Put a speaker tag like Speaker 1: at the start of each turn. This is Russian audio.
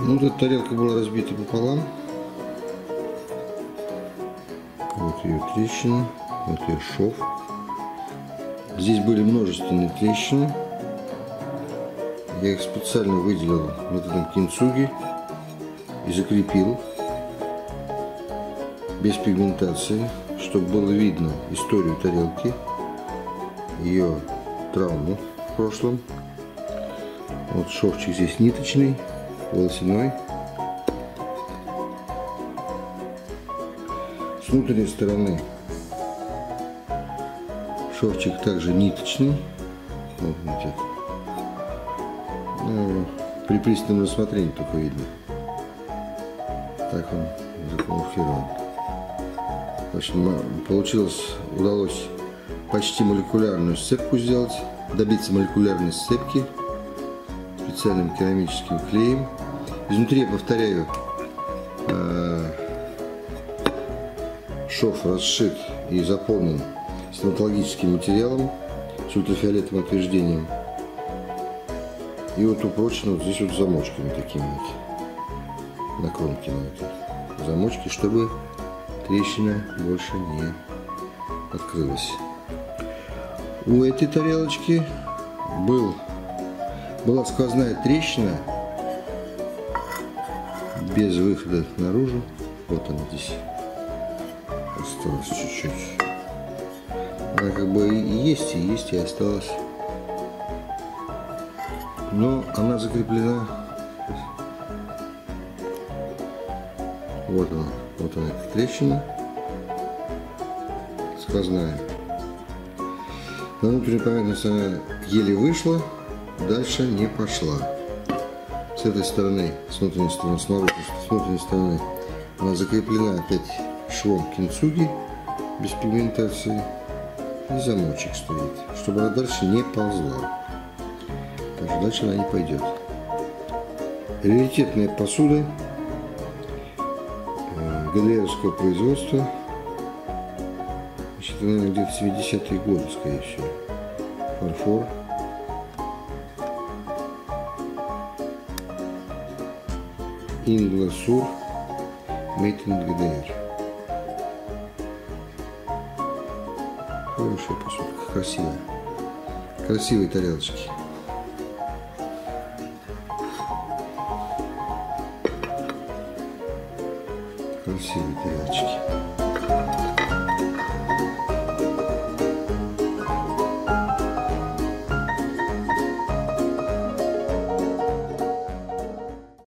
Speaker 1: Ну, тут тарелка была разбита пополам. Вот ее трещина, вот ее шов. Здесь были множественные трещины. Я их специально выделил методом кинцуги и закрепил без пигментации, чтобы было видно историю тарелки, ее травму в прошлом. Вот шовчик здесь ниточный, волосяной. С внутренней стороны шовчик также ниточный. Вот, видите. Ну, при пристальном рассмотрении только видно. Так он закамуфлирован. В общем, удалось почти молекулярную сцепку сделать, добиться молекулярной сцепки специальным керамическим клеем. Изнутри, я повторяю, шов расшит и заполнен стоматологическим материалом с ультрафиолетовым отверждением. И вот упрочен вот здесь вот замочками такими вот, на кромке на этой замочке, чтобы трещина больше не открылась. У этой тарелочки была сквозная трещина без выхода наружу. Вот она здесь осталась чуть-чуть. Она как бы и есть, и осталась. Но она закреплена. Вот она эта трещина сквозная. На внутреннюю поверхность она еле вышла, дальше не пошла. С этой стороны, с внутренней стороны, снаружи, с внутренней стороны она закреплена опять швом кинцуги без пигментации. И замочек стоит, чтобы она дальше не ползла. Потому что дальше она не пойдет. Раритетная посуда ГДРского производства. Значит, наверное, где-то 70-е годы, скорее всего. Фарфор. Ингласур. Made in ГДР. Хорошая посудка, красивая. Красивые тарелочки. Красивые тарелочки.